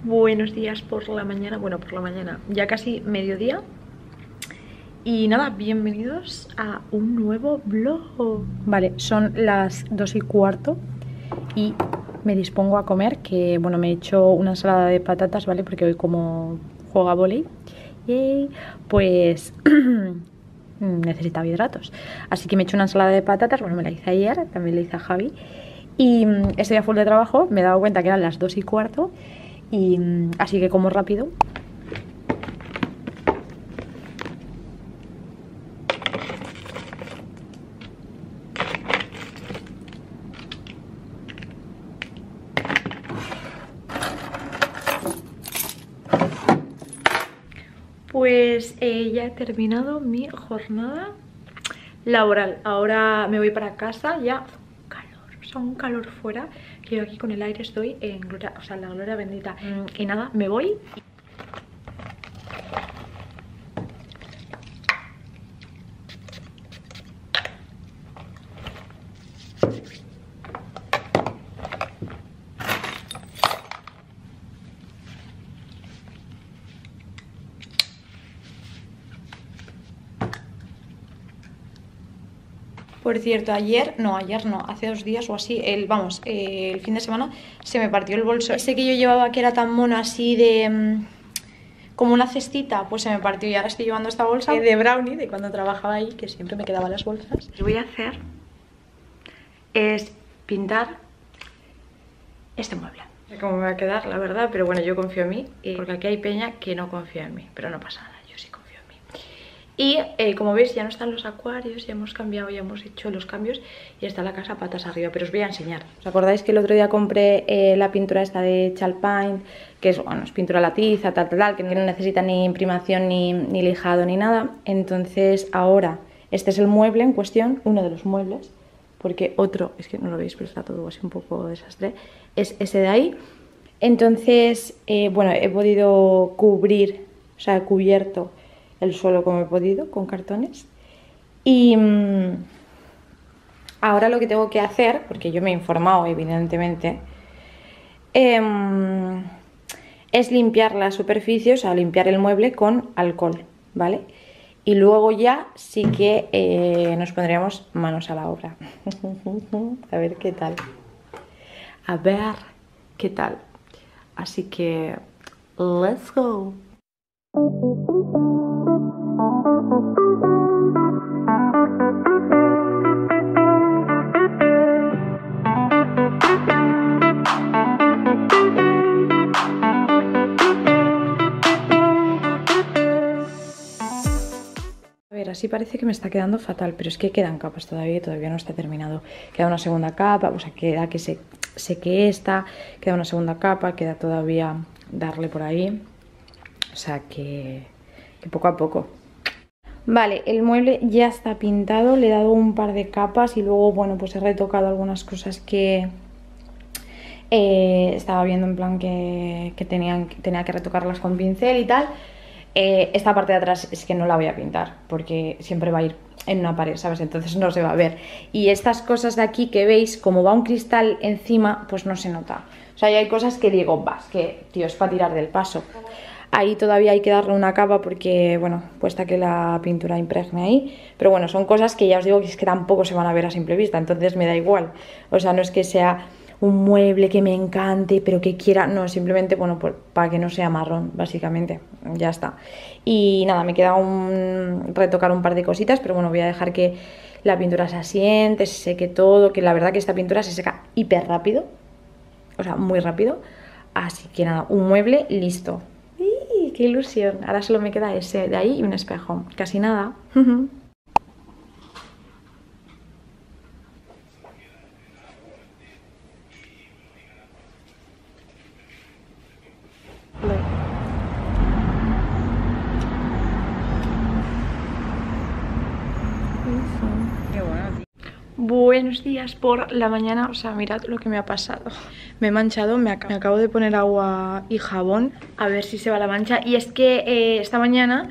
Buenos días por la mañana, bueno, por la mañana, ya casi mediodía. Y nada, bienvenidos a un nuevo vlog. Vale, son las 2:15 y me dispongo a comer, que bueno, me he hecho una ensalada de patatas, ¿vale? Porque hoy como juego a vóley, pues necesitaba hidratos. Así que me he hecho una ensalada de patatas, bueno, me la hice ayer, también la hice a Javi. Y estoy a full de trabajo, me he dado cuenta que eran las 2:15 y así que como rápido. Pues ya he terminado mi jornada laboral. Ahora me voy para casa, ya calor, o sea, un calor fuera, que yo aquí con el aire estoy en gloria, o sea, en la gloria bendita. Y nada, me voy. Por cierto, ayer no, hace 2 días o así, el fin de semana se me partió el bolso. Ese que yo llevaba que era tan mono así de como una cestita, pues se me partió y ahora estoy llevando esta bolsa de brownie, de cuando trabajaba ahí, que siempre me quedaban las bolsas. Lo que voy a hacer es pintar este mueble. No sé cómo me va a quedar, la verdad, pero bueno, yo confío en mí, porque aquí hay peña que no confía en mí, pero no pasa nada, yo sí confío en mí. Y como veis ya no están los acuarios, ya hemos cambiado, ya hemos hecho los cambios y está la casa patas arriba, pero os voy a enseñar. ¿Os acordáis que el otro día compré la pintura esta de Chalpaint, que es, bueno, es pintura a la tiza, que no necesita ni imprimación ni lijado ni nada? Entonces ahora este es el mueble en cuestión, uno de los muebles, porque otro, es que no lo veis pero está todo así un poco desastre, es ese de ahí. Entonces, bueno, he podido cubrir, o sea, he cubierto el suelo como he podido, con cartones. Y ahora lo que tengo que hacer, porque yo me he informado evidentemente, es limpiar la superficie, o sea, limpiar el mueble con alcohol, ¿vale? Y luego ya sí que nos pondríamos manos a la obra. A ver qué tal. A ver qué tal. Así que, let's go. A ver, así parece que me está quedando fatal, pero es que quedan capas todavía no está terminado. Queda una segunda capa, o sea, queda que se seque esta, queda una segunda capa, queda todavía darle por ahí. O sea que poco a poco. Vale, el mueble ya está pintado, le he dado un par de capas y luego, bueno, pues he retocado algunas cosas que estaba viendo en plan que tenía que retocarlas con pincel y tal. Esta parte de atrás es que no la voy a pintar porque siempre va a ir en una pared, ¿sabes? Entonces no se va a ver. Y estas cosas de aquí que veis, como va un cristal encima, pues no se nota. O sea, hay cosas que digo, vas, que tío, es para tirar del paso. Ahí todavía hay que darle una capa porque, bueno, cuesta que la pintura impregne ahí. Pero bueno, son cosas que ya os digo que es que tampoco se van a ver a simple vista, entonces me da igual. O sea, no es que sea un mueble que me encante, pero que quiera, no, simplemente, bueno, pues para que no sea marrón, básicamente, ya está. Y nada, me queda retocar un par de cositas, pero bueno, voy a dejar que la pintura se asiente, se seque todo, que la verdad que esta pintura se seca hiper rápido, o sea, muy rápido. Así que nada, un mueble listo. ¡Ih, qué ilusión! Ahora solo me queda ese de ahí y un espejo, casi nada. Buenos días por la mañana, o sea, mirad lo que me ha pasado. Me he manchado, me acabo de poner agua y jabón, a ver si se va la mancha. Y es que esta mañana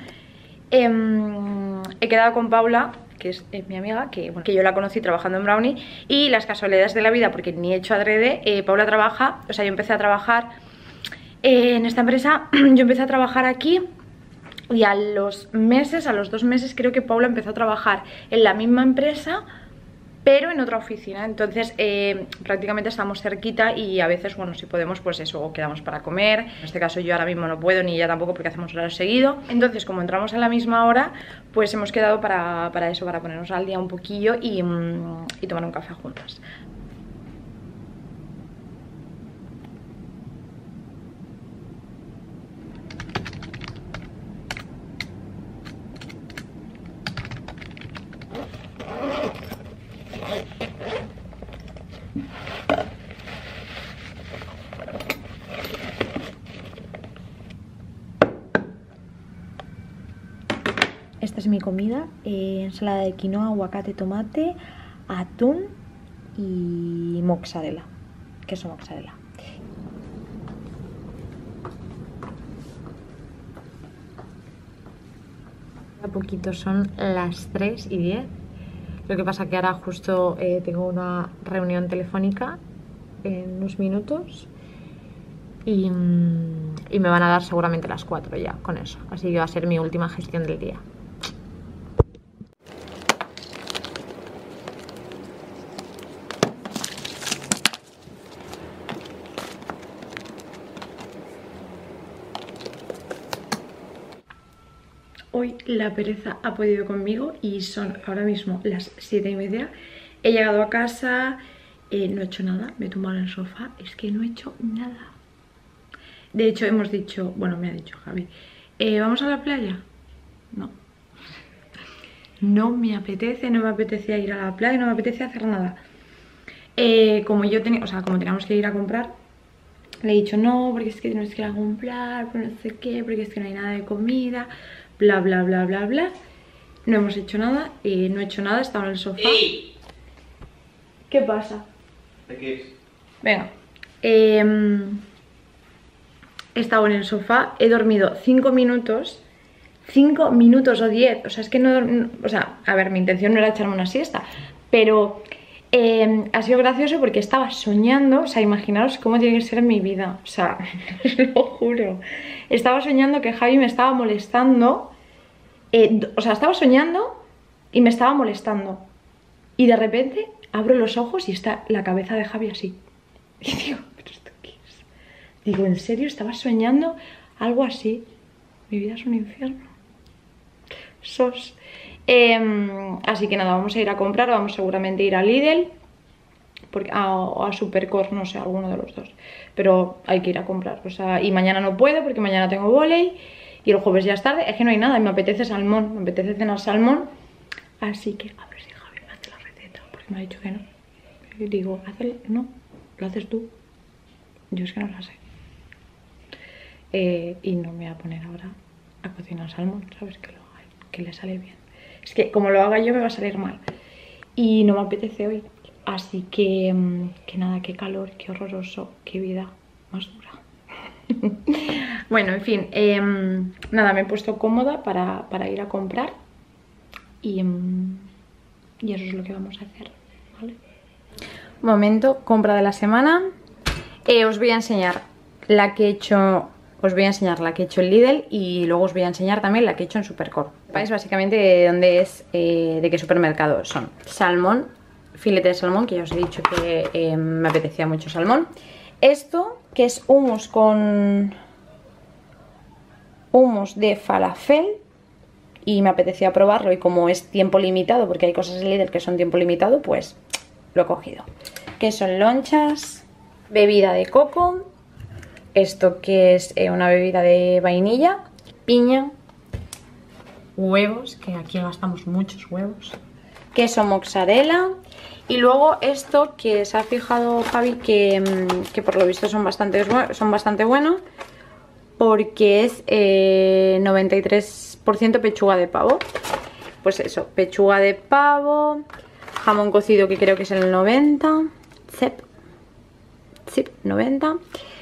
he quedado con Paula, que es mi amiga, bueno, que yo la conocí trabajando en Brownie. Y las casualidades de la vida, porque ni he hecho adrede, Paula trabaja, o sea, yo empecé a trabajar En esta empresa yo empecé a trabajar aquí y a los 2 meses creo que Paula empezó a trabajar en la misma empresa, pero en otra oficina. Entonces prácticamente estamos cerquita y a veces, bueno, si podemos, pues eso, quedamos para comer. En este caso yo ahora mismo no puedo, ni ella tampoco, porque hacemos horario seguido. Entonces, como entramos a la misma hora, pues hemos quedado para eso, para ponernos al día un poquillo y tomar un café juntas. Esta es mi comida, ensalada de quinoa, aguacate, tomate, atún y mozzarella, queso mozzarella. A poquito son las 3:10. Lo que pasa que ahora justo tengo una reunión telefónica en unos minutos y me van a dar seguramente las 4 ya con eso. Así que va a ser mi última gestión del día. Hoy la pereza ha podido conmigo y son ahora mismo las 7:30. He llegado a casa, no he hecho nada, me he tumbado en el sofá, es que no he hecho nada. De hecho hemos dicho, bueno, me ha dicho Javi, ¿vamos a la playa? No. No me apetece, no me apetecía ir a la playa, no me apetece hacer nada. Como yo tenía, o sea, como teníamos que ir a comprar, le he dicho no, porque es que tenemos que ir a comprar, pero no sé qué, porque es que no hay nada de comida, bla bla bla bla bla. No hemos hecho nada, no he hecho nada, estaba en el sofá. ¡Ey! ¿Qué pasa? ¿De qué es? Venga, he estado en el sofá, he dormido 5 minutos, 5 minutos o 10, o sea, es que no, o sea, a ver, mi intención no era echarme una siesta, pero ha sido gracioso porque estaba soñando, o sea, imaginaros cómo tiene que ser mi vida, o sea, os lo juro, estaba soñando que Javi me estaba molestando, o sea, estaba soñando y me estaba molestando, y de repente abro los ojos y está la cabeza de Javi así, y digo, ¿pero esto qué es? Digo, ¿en serio estaba soñando algo así? Mi vida es un infierno. Sos. Así que nada, vamos a ir a comprar, vamos seguramente a ir a Lidl porque, o a Supercore, no sé, alguno de los dos. Pero hay que ir a comprar, o sea, y mañana no puedo porque mañana tengo vóley y el jueves ya es tarde, es que no hay nada y me apetece salmón, me apetece cenar salmón. Así que a ver si Javi me hace la receta, porque me ha dicho que no. Y digo, hazlo, no, lo haces tú. Yo es que no la sé. Y no me voy a poner ahora a cocinar salmón, ¿sabes? Que lo haga, que le sale bien. Es que como lo haga yo me va a salir mal. Y no me apetece hoy. Así que nada, qué calor, qué horroroso, qué vida más dura. Bueno, en fin, nada, me he puesto cómoda para ir a comprar. Y eso es lo que vamos a hacer, ¿vale? Momento, compra de la semana. Os voy a enseñar la que he hecho. Os voy a enseñar la que he hecho en Lidl y luego os voy a enseñar también la que he hecho en Supercore. Vais básicamente de dónde es, de qué supermercado son. Salmón, filete de salmón, que ya os he dicho que me apetecía mucho salmón. Esto, que es hummus de falafel, y me apetecía probarlo, y como es tiempo limitado, porque hay cosas en Lidl que son tiempo limitado, pues lo he cogido. Que son lonchas, bebida de coco. Esto que es una bebida de vainilla, piña, huevos, que aquí gastamos muchos huevos, queso mozzarella, y luego esto que se ha fijado Javi que por lo visto son bastante buenos, porque es 93% pechuga de pavo. Pues eso, pechuga de pavo, jamón cocido que creo que es el 90, sí, 90,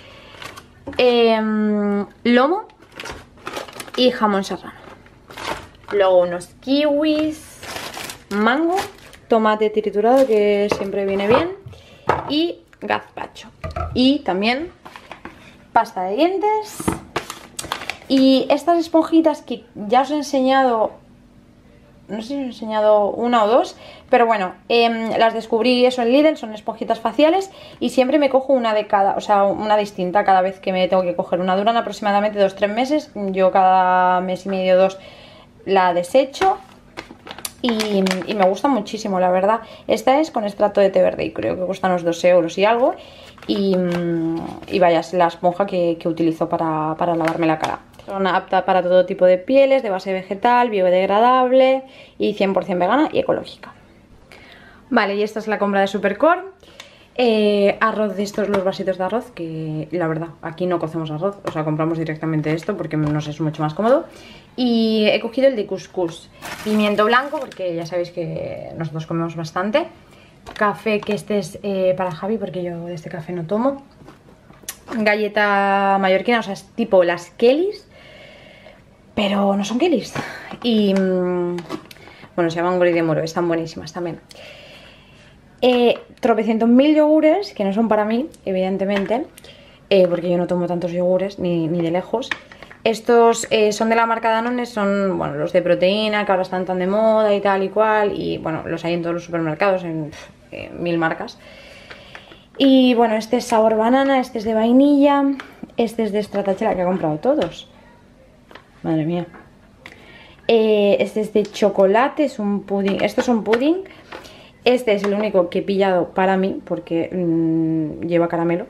lomo y jamón serrano. Luego unos kiwis, mango, tomate triturado que siempre viene bien, y gazpacho. Y también pasta de dientes. Y estas esponjitas que ya os he enseñado, no sé si os he enseñado una o dos, pero bueno, las descubrí eso en Lidl, son esponjitas faciales y siempre me cojo una de cada, o sea, una distinta cada vez que me tengo que coger una. Duran aproximadamente 2-3 meses, yo cada mes y medio, 2 la desecho y me gusta muchísimo, la verdad. Esta es con extracto de té verde y creo que cuesta unos 2 euros y algo y vaya, es la esponja que utilizo para lavarme la cara. Son aptas para todo tipo de pieles, de base vegetal, biodegradable y 100% vegana y ecológica. Vale, y esta es la compra de Supercore. Arroz de estos, los vasitos de arroz, que la verdad, aquí no cocemos arroz, o sea, compramos directamente esto porque nos es mucho más cómodo. Y he cogido el de couscous, pimiento blanco, porque ya sabéis que nosotros comemos bastante. Café, que este es para Javi, porque yo de este café no tomo. Galleta mallorquina, o sea, es tipo las Kellys, pero no son Kellys. Y bueno, se llaman Gori de Moro, están buenísimas también. Tropecientos mil yogures, que no son para mí, evidentemente, porque yo no tomo tantos yogures, ni de lejos. Estos son de la marca Danone, son, bueno, los de proteína, que ahora están tan de moda y tal y cual. Y bueno, los hay en todos los supermercados, en 1000 marcas. Y bueno, este es sabor banana, este es de vainilla, este es de Stratacela, que he comprado todos. Madre mía. Este es de chocolate, es un pudding, esto es un pudding. Este es el único que he pillado para mí, porque lleva caramelo.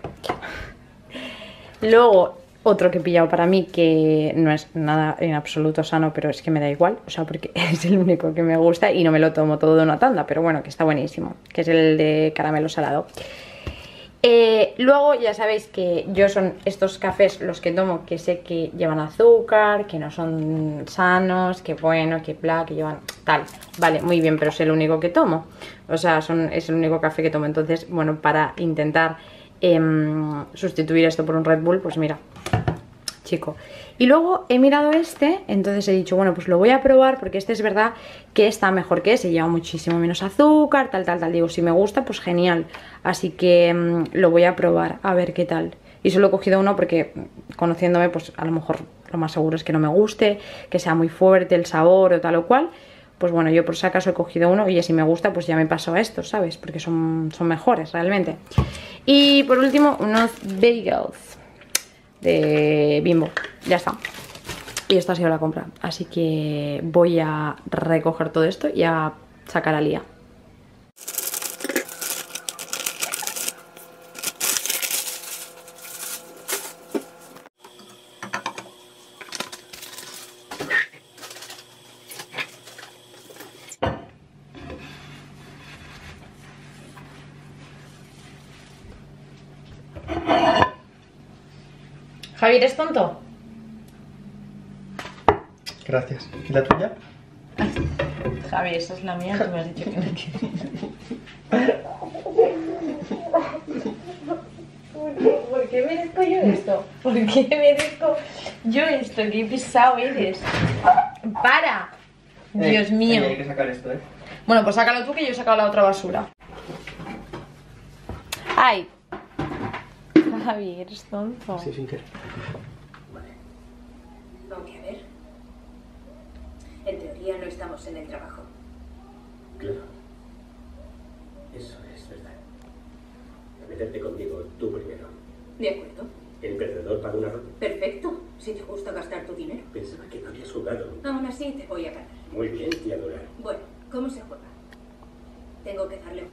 Luego, otro que he pillado para mí, que no es nada en absoluto sano, pero es que me da igual. O sea, porque es el único que me gusta y no me lo tomo todo de una tanda, pero bueno, que está buenísimo. Que es el de caramelo salado. Luego ya sabéis que yo son estos cafés los que tomo, que sé que llevan azúcar, que no son sanos, que bueno, que bla, que llevan tal. Vale, muy bien, pero es el único que tomo. O sea, es el único café que tomo. Entonces, bueno, para intentar sustituir esto por un Red Bull, pues mira, chico. Y luego he mirado este, entonces he dicho, bueno, pues lo voy a probar porque este es verdad que está mejor que ese, lleva muchísimo menos azúcar, tal. Digo, si me gusta, pues genial. Así que lo voy a probar, a ver qué tal. Y solo he cogido uno porque, conociéndome, pues a lo mejor lo más seguro es que no me guste, que sea muy fuerte el sabor o tal o cual. Pues bueno, yo por si acaso he cogido uno y si me gusta, pues ya me paso a estos, ¿sabes? Porque son mejores realmente. Y por último, unos bagels de Bimbo, ya está. Y esta ha sido la compra, así que voy a recoger todo esto y a sacar a Lía. Javi, ¿eres tonto? Gracias. ¿Y la tuya? Javi, esa es la mía, tú me has dicho que no quieres. ¿Por qué merezco yo esto? ¿Por qué merezco yo esto? ¿Qué pesado eres? ¡Para! Dios mío. Hay que sacar esto, Bueno, pues sácalo tú, que yo he sacado la otra basura. ¡Ay! Javi, eres tonto. Sí, sin querer. Vale. Vamos a ver. En teoría no estamos en el trabajo. Claro. Eso es verdad. A meterte conmigo tú primero. De acuerdo. El perdedor paga una ronda. Perfecto. Si te gusta gastar tu dinero. Pensaba que no habías jugado. Aún así te voy a ganar. Muy bien, tía Dora. Bueno, ¿cómo se juega? Tengo que darle...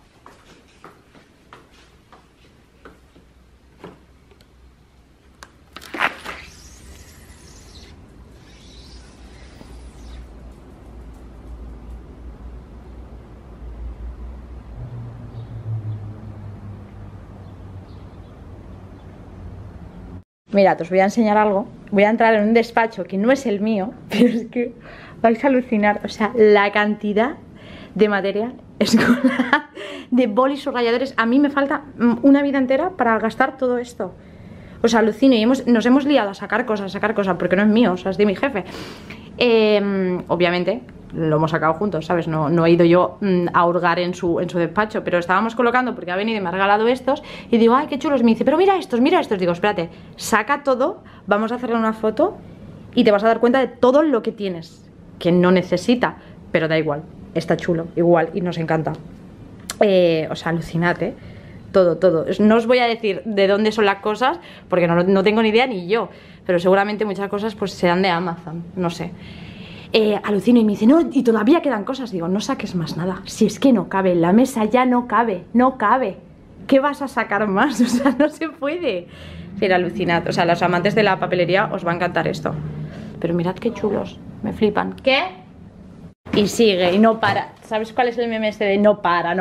Mirad, os voy a enseñar algo. Voy a entrar en un despacho que no es el mío, pero es que vais a alucinar. O sea, la cantidad de material escolar, de bolis subrayadores. A mí me falta una vida entera para gastar todo esto. O sea, alucino. Y nos hemos liado a sacar cosas, porque no es mío, o sea, es de mi jefe. Obviamente, lo hemos sacado juntos, ¿sabes? No he ido yo a hurgar en su despacho, pero estábamos colocando porque ha venido y me ha regalado estos y digo, ay, qué chulos. Me dice, pero mira estos, mira estos. Digo, espérate, saca todo, vamos a hacerle una foto y te vas a dar cuenta de todo lo que tienes, que no necesita, pero da igual, está chulo, igual, y nos encanta. O sea, alucinad, ¿eh? Todo. No os voy a decir de dónde son las cosas, porque no tengo ni idea ni yo, pero seguramente muchas cosas pues serán de Amazon, no sé. Alucino y me dice, no, y todavía quedan cosas. Digo, no saques más nada, si es que no cabe, en la mesa ya no cabe. ¿Qué vas a sacar más? O sea, no se puede. Pero alucinad, o sea, los amantes de la papelería os va a encantar esto. Pero mirad qué chulos, me flipan. ¿Qué? Y sigue, y no para. ¿Sabes cuál es el meme este de no para?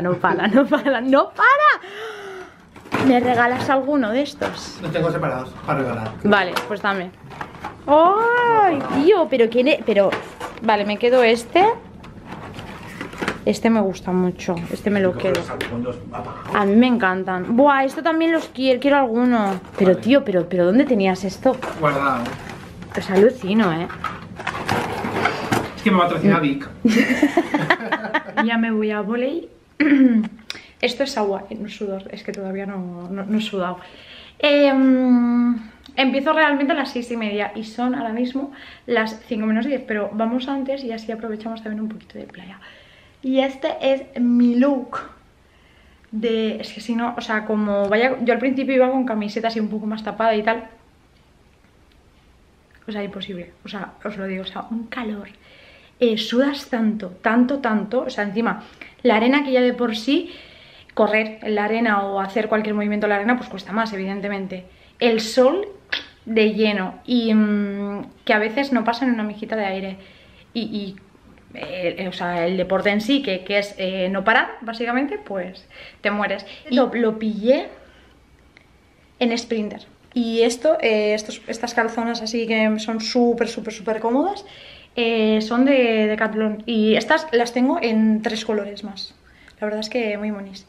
¿Me regalas alguno de estos? Los tengo separados para regalar. Vale, pues dame. ¡Ay, tío! Pero... Vale, me quedo este. Este me gusta mucho. Este me lo quedo. A mí me encantan. Buah, esto también los quiero alguno. Pero vale. Tío, pero ¿dónde tenías esto? Guardado. Pues alucino, ¿eh? Es que me patrocina Vic. Ya me voy a volei. Esto es agua, no sudor. Es que todavía no he sudado. Empiezo realmente a las 6:30 y son ahora mismo las 5 menos 10, pero vamos antes y así aprovechamos también un poquito de playa. Y este es mi look es que si no, o sea, como vaya, yo al principio iba con camiseta así un poco más tapada y tal. O sea, imposible, o sea, os lo digo, o sea, un calor. Sudas tanto, o sea, encima, la arena que ya de por sí, correr en la arena o hacer cualquier movimiento en la arena, pues cuesta más, evidentemente. El sol de lleno y que a veces no pasa en una mijita de aire. O sea, el deporte en sí, que es no parar, básicamente, pues te mueres. Y lo pillé en Sprinter. Y estas calzonas así que son súper cómodas, son de Decathlon. Y estas las tengo en 3 colores más. La verdad es que muy monis.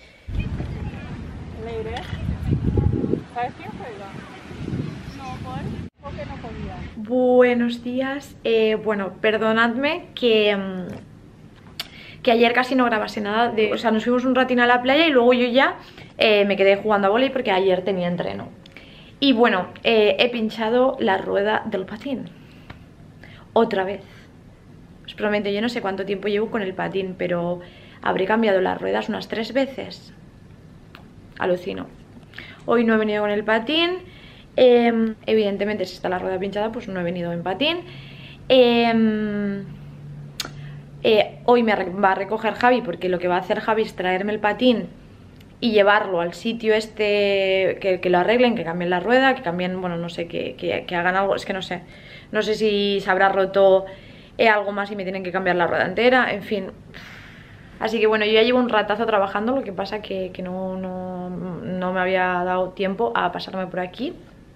¿Sabes quién juega? No, ¿por qué no podía? Buenos días. Bueno, perdonadme que ayer casi no grabase nada. O sea, nos fuimos un ratín a la playa y luego yo ya me quedé jugando a vóley porque ayer tenía entreno. Y bueno, he pinchado la rueda del patín. Otra vez. Os prometo, yo no sé cuánto tiempo llevo con el patín, pero habré cambiado las ruedas unas 3 veces. Alucino. Hoy no he venido con el patín. Evidentemente, si está la rueda pinchada, pues no he venido en patín. Hoy me va a recoger Javi, porque lo que va a hacer Javi es traerme el patín y llevarlo al sitio este, que lo arreglen, que cambien la rueda, que cambien, bueno, no sé, que hagan algo, es que no sé. No sé si se habrá roto algo más y me tienen que cambiar la rueda entera, en fin. Así que bueno, yo ya llevo un ratazo trabajando, lo que pasa que no me había dado tiempo a pasarme por aquí.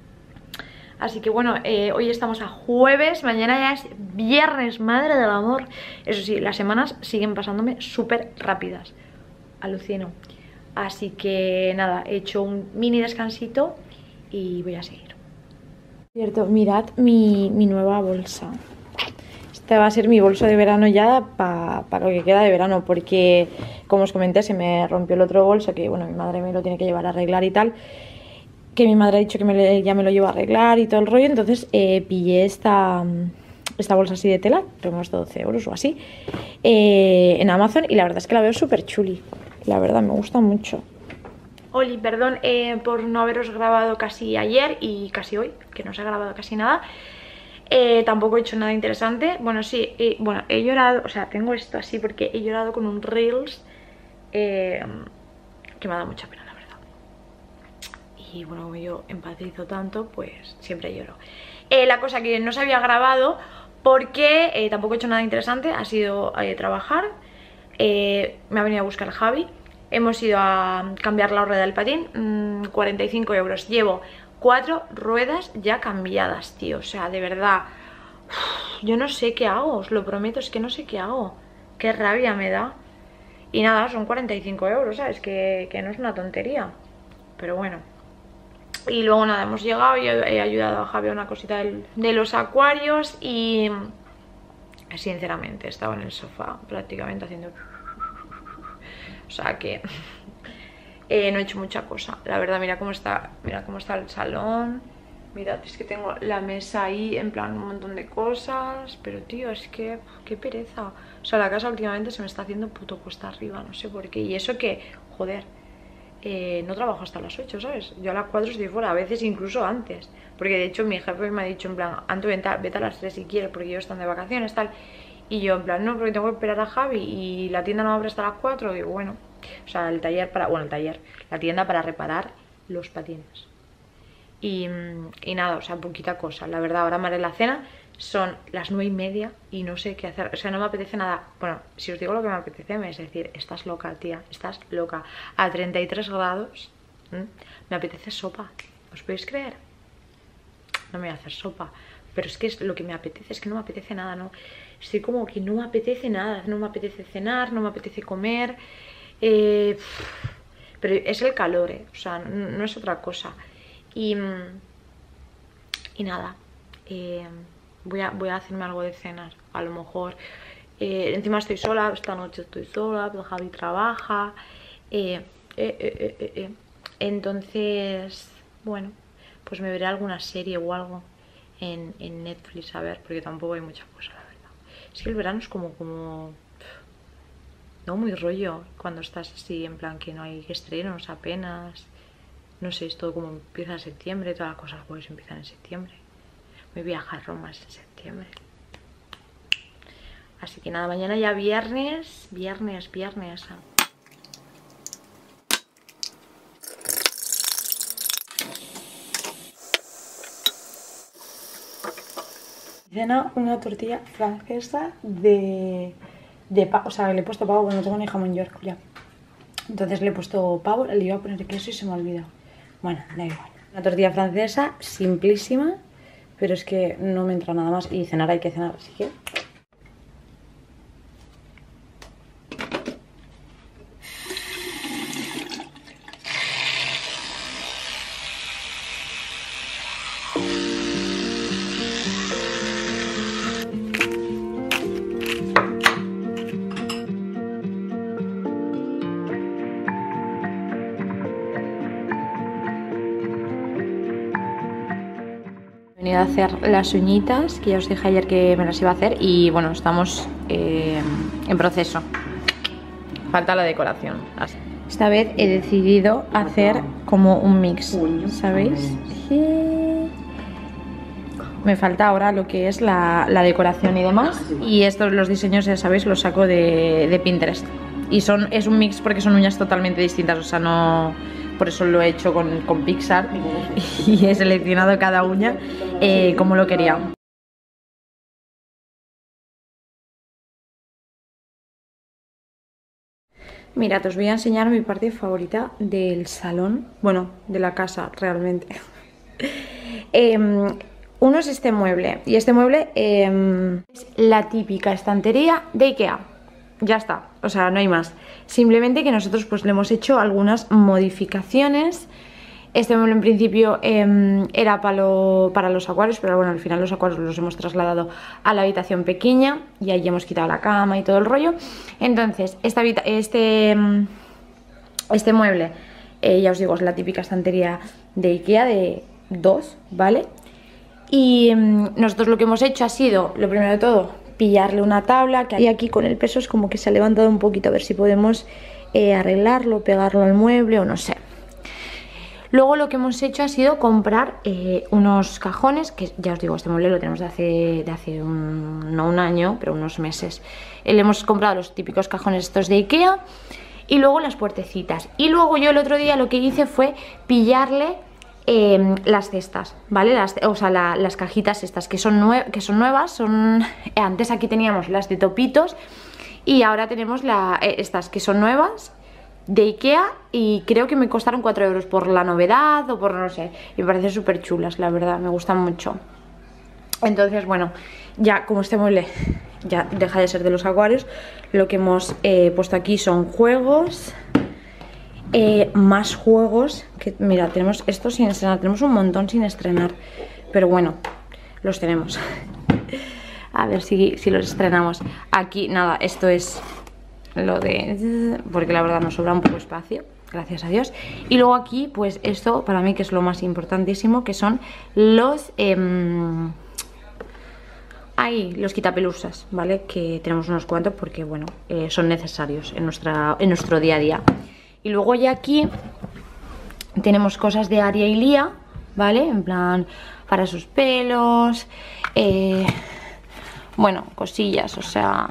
Así que bueno, hoy estamos a jueves, mañana ya es viernes, madre del amor. Eso sí, las semanas siguen pasándome súper rápidas. Alucino. Así que nada, he hecho un mini descansito y voy a seguir. Cierto, mirad mi nueva bolsa. Esta va a ser mi bolso de verano ya para lo que queda de verano, porque como os comenté se me rompió el otro bolso que bueno, mi madre me lo tiene que llevar a arreglar y tal, que mi madre ha dicho que ya me lo lleva a arreglar y todo el rollo. Entonces pillé esta bolsa así de tela, creo que unos 12 euros o así, en Amazon, y la verdad es que la veo súper chuli, la verdad me gusta mucho. Oli, perdón por no haberos grabado casi ayer y casi hoy, que no os he grabado casi nada. Tampoco he hecho nada interesante. Bueno, sí, bueno, he llorado, o sea, tengo esto así porque he llorado con un Reels que me ha dado mucha pena, la verdad. Y bueno, como yo empatizo tanto, pues siempre lloro. La cosa que no se había grabado porque tampoco he hecho nada interesante, ha sido trabajar. Me ha venido a buscar Javi. Hemos ido a cambiar la rueda del patín, 45 euros. Llevo 4 ruedas ya cambiadas, tío. O sea, de verdad, yo no sé qué hago, os lo prometo, es que no sé qué hago. Qué rabia me da. Y nada, son 45 euros, ¿sabes? Que no es una tontería. Pero bueno. Y luego nada, hemos llegado y he ayudado a Javi a una cosita de los acuarios y sinceramente, he estado en el sofá prácticamente haciendo... O sea que no he hecho mucha cosa. La verdad, mira cómo está el salón. Mirad, es que tengo la mesa ahí, en plan un montón de cosas. Pero tío, es que qué pereza. O sea, la casa últimamente se me está haciendo puto cuesta arriba, no sé por qué. Y eso que, joder, no trabajo hasta las 8, ¿sabes? Yo a las 4 estoy fuera, a veces incluso antes. Porque de hecho mi jefe me ha dicho en plan, Anto, vete a las 3 si quieres, porque yo están de vacaciones, tal. Y yo en plan, no, porque tengo que esperar a Javi y la tienda no abre hasta las 4. Digo, bueno, o sea, la tienda para reparar los patines. Y nada, o sea, poquita cosa. La verdad, ahora me haré la cena, son las 9:30 y no sé qué hacer. O sea, no me apetece nada. Bueno, si os digo lo que me apetece, es decir, estás loca, tía, estás loca. A 33 grados, me apetece sopa. ¿Os podéis creer? No me voy a hacer sopa. Pero es que es lo que me apetece, es que no me apetece nada, ¿no? Estoy como que no me apetece nada, no me apetece cenar, no me apetece comer. Pero es el calor, o sea, no es otra cosa. Y nada, voy a hacerme algo de cenar, a lo mejor. Encima estoy sola, esta noche estoy sola, pero Javi trabaja. Entonces, bueno, pues me veré alguna serie o algo en Netflix, a ver, porque tampoco hay mucha cosa, la verdad. Es que el verano es como no muy rollo cuando estás así, en plan que no hay estrenos apenas. No sé, es todo como empieza en septiembre, todas las cosas pues empiezan en septiembre. Voy a viajar a Roma en septiembre. Así que nada, mañana ya viernes. Cena una tortilla francesa de pavo, o sea, le he puesto pavo porque no tengo ni jamón york ya. Entonces le he puesto pavo, le iba a poner queso y se me ha olvidado. Bueno, da igual. Una tortilla francesa simplísima, pero es que no me entra nada más y cenar hay que cenar, así que... He venido a hacer las uñitas, que ya os dije ayer que me las iba a hacer. Y bueno, estamos en proceso. Falta la decoración. Esta vez he decidido hacer como un mix, ¿sabéis? Me falta ahora lo que es la decoración y demás. Y estos, los diseños, ya sabéis, los saco de Pinterest. Y es un mix porque son uñas totalmente distintas, o sea, no... Por eso lo he hecho con Pixar y he seleccionado cada uña como lo quería. Mirad, os voy a enseñar mi parte favorita del salón, bueno, de la casa realmente. Uno es este mueble, y este mueble es la típica estantería de IKEA. Ya está, o sea, no hay más. Simplemente que nosotros pues le hemos hecho algunas modificaciones. Este mueble en principio era para los acuarios, pero bueno, al final los acuarios los hemos trasladado a la habitación pequeña y ahí hemos quitado la cama y todo el rollo. Entonces, este mueble, ya os digo, es la típica estantería de IKEA de 2, ¿vale? Y nosotros lo que hemos hecho ha sido, lo primero de todo, pillarle una tabla, y aquí con el peso es como que se ha levantado un poquito, a ver si podemos arreglarlo, pegarlo al mueble o no sé. Luego lo que hemos hecho ha sido comprar unos cajones, que ya os digo, este mueble lo tenemos de hace no un año, pero unos meses. Le hemos comprado los típicos cajones estos de IKEA y luego las puertecitas. Y luego yo el otro día lo que hice fue pillarle las cestas, ¿vale? Las cajitas estas que son nuevas, antes aquí teníamos las de topitos y ahora tenemos estas que son nuevas de IKEA y creo que me costaron 4 euros por la novedad o por no sé, y me parecen súper chulas, la verdad, me gustan mucho. Entonces, bueno, ya como este mueble ya deja de ser de los acuarios, lo que hemos puesto aquí son juegos. Más juegos que, mira, tenemos estos sin estrenar, tenemos un montón sin estrenar, pero bueno, los tenemos. A ver si los estrenamos. Aquí, nada, esto es lo de... porque la verdad nos sobra un poco espacio, gracias a Dios. Y luego aquí, pues esto para mí que es lo más importantísimo, que son los... los quitapelusas, ¿vale? Que tenemos unos cuantos porque, bueno, son necesarios en nuestro día a día. Y luego ya aquí tenemos cosas de Aria y Lía, ¿vale? En plan, para sus pelos, bueno, cosillas, o sea,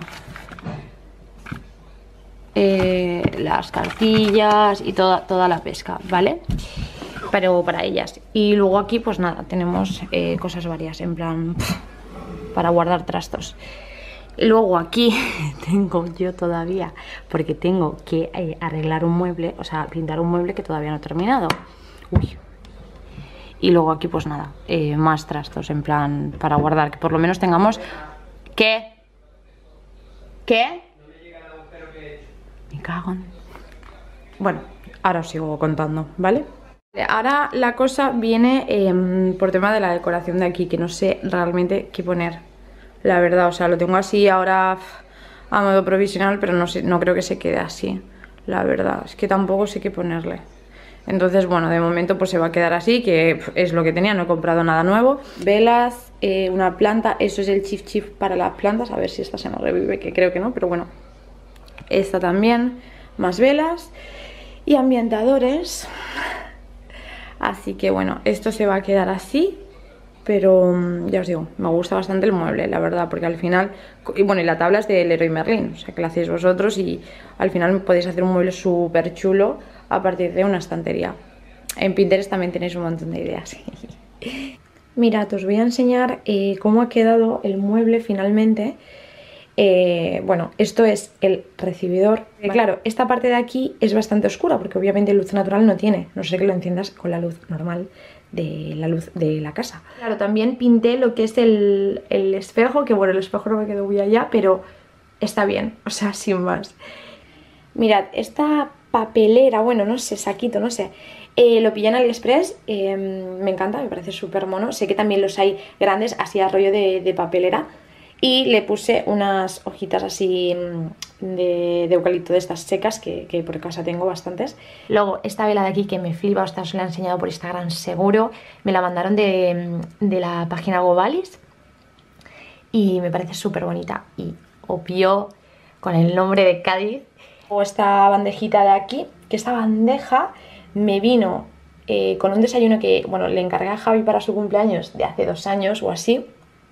las cartillas y toda la pesca, ¿vale? Pero para ellas. Y luego aquí, pues nada, tenemos cosas varias, en plan, para guardar trastos. Luego aquí tengo yo todavía, porque tengo que arreglar un mueble, o sea, pintar un mueble que todavía no he terminado. Uy. Y luego aquí pues nada, más trastos en plan para guardar, que por lo menos tengamos... ¿Qué? ¿Qué? Me cago en... Bueno, ahora os sigo contando, ¿vale? Ahora la cosa viene por tema de la decoración de aquí, que no sé realmente qué poner, la verdad. O sea, lo tengo así ahora a modo provisional, pero no sé, no creo que se quede así, la verdad. Es que tampoco sé qué ponerle. Entonces, bueno, de momento pues se va a quedar así, que es lo que tenía, no he comprado nada nuevo. Velas, una planta, eso es el chif para las plantas, a ver si esta se nos revive, que creo que no, pero bueno. Esta también, más velas y ambientadores. Así que bueno, esto se va a quedar así, pero ya os digo, me gusta bastante el mueble, la verdad, porque al final, y bueno, y la tabla es de Leroy Merlin, o sea que la hacéis vosotros y al final podéis hacer un mueble súper chulo a partir de una estantería. En Pinterest también tenéis un montón de ideas. Mirad, os voy a enseñar cómo ha quedado el mueble finalmente. Bueno, esto es el recibidor. Claro, esta parte de aquí es bastante oscura porque obviamente luz natural no tiene, no sé que lo enciendas con la luz normal de la luz de la casa. Claro, también pinté lo que es el espejo, que bueno, el espejo no me quedó muy allá, pero está bien, o sea, sin más. Mirad, esta papelera, bueno, no sé, saquito, no sé, lo pillé en AliExpress, me encanta, me parece súper mono. Sé que también los hay grandes, así a rollo de papelera. Y le puse unas hojitas así de eucalipto de estas secas, que por casa tengo bastantes. Luego esta vela de aquí que me flipa, os la he enseñado por Instagram seguro. Me la mandaron de la página Govalis y me parece súper bonita. Y obvio con el nombre de Cádiz. O esta bandejita de aquí, que esta bandeja me vino con un desayuno que, bueno, le encargué a Javi para su cumpleaños de hace 2 años o así.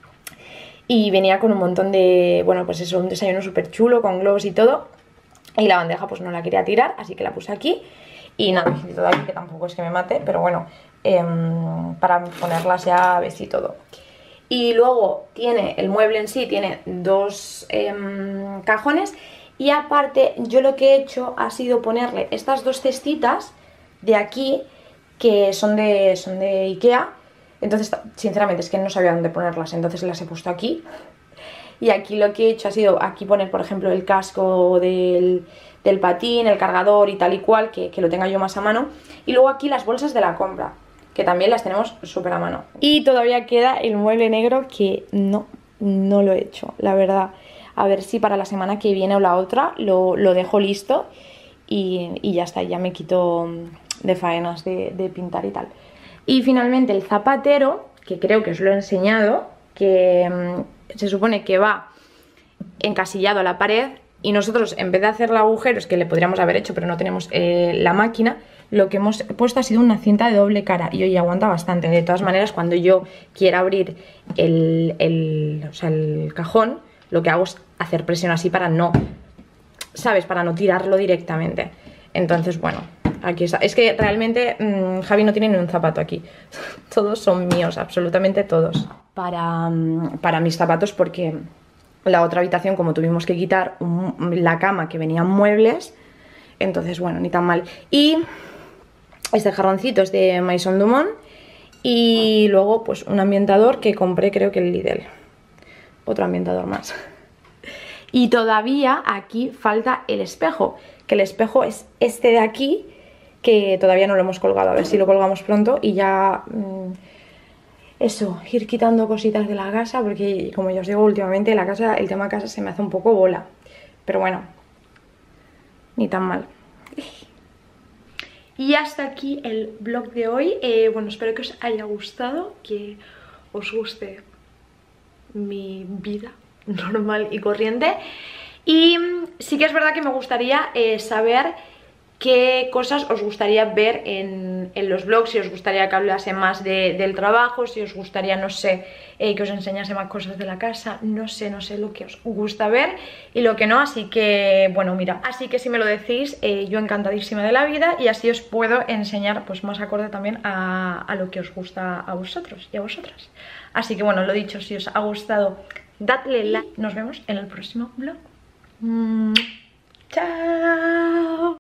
Y venía con un montón de, bueno, pues eso, un desayuno súper chulo, con globos y todo. Y la bandeja pues no la quería tirar, así que la puse aquí. Y nada, todo aquí, que tampoco es que me mate, pero bueno, para ponerlas llaves y todo. Y luego tiene, el mueble en sí tiene 2 cajones. Y aparte, yo lo que he hecho ha sido ponerle estas 2 cestitas de aquí, que son de Ikea. Entonces, sinceramente, es que no sabía dónde ponerlas, entonces las he puesto aquí. Y aquí lo que he hecho ha sido aquí poner, por ejemplo, el casco del patín, el cargador y tal y cual, que lo tenga yo más a mano. Y luego aquí las bolsas de la compra, que también las tenemos súper a mano. Y todavía queda el mueble negro, que no lo he hecho, la verdad. A ver si para la semana que viene o la otra lo dejo listo y ya está, ya me quito de faenas de pintar y tal. Y finalmente el zapatero, que creo que os lo he enseñado, que se supone que va encasillado a la pared y nosotros, en vez de hacerle agujeros, que le podríamos haber hecho pero no tenemos la máquina, lo que hemos puesto ha sido una cinta de doble cara y hoy aguanta bastante. De todas maneras, cuando yo quiera abrir el cajón, lo que hago es hacer presión así para no, ¿sabes? Para no tirarlo directamente. Entonces, bueno, aquí está. Es que realmente Javi no tiene ni un zapato aquí. Todos son míos, absolutamente todos. Para mis zapatos, porque la otra habitación, como tuvimos que quitar la cama que venían muebles, entonces, bueno, ni tan mal. Y este jarroncito es de Maison Dumont. Y luego, pues, un ambientador que compré, creo que en Lidl. Otro ambientador más. Y todavía aquí falta el espejo, que el espejo es este de aquí, que todavía no lo hemos colgado, a ver si lo colgamos pronto y ya eso, ir quitando cositas de la casa, porque como ya os digo, últimamente la casa, el tema casa se me hace un poco bola. Pero bueno, ni tan mal. Y hasta aquí el vlog de hoy. Bueno, espero que os haya gustado, que os guste mi vida normal y corriente. Y sí que es verdad que me gustaría saber qué cosas os gustaría ver en los vlogs, si os gustaría que hablase más del trabajo, si os gustaría, no sé, que os enseñase más cosas de la casa, no sé lo que os gusta ver y lo que no, así que, bueno, mira, así que si me lo decís, yo encantadísima de la vida y así os puedo enseñar, pues más acorde también a lo que os gusta a vosotros y a vosotras. Así que, bueno, lo dicho, si os ha gustado, dadle like, nos vemos en el próximo vlog. Chao.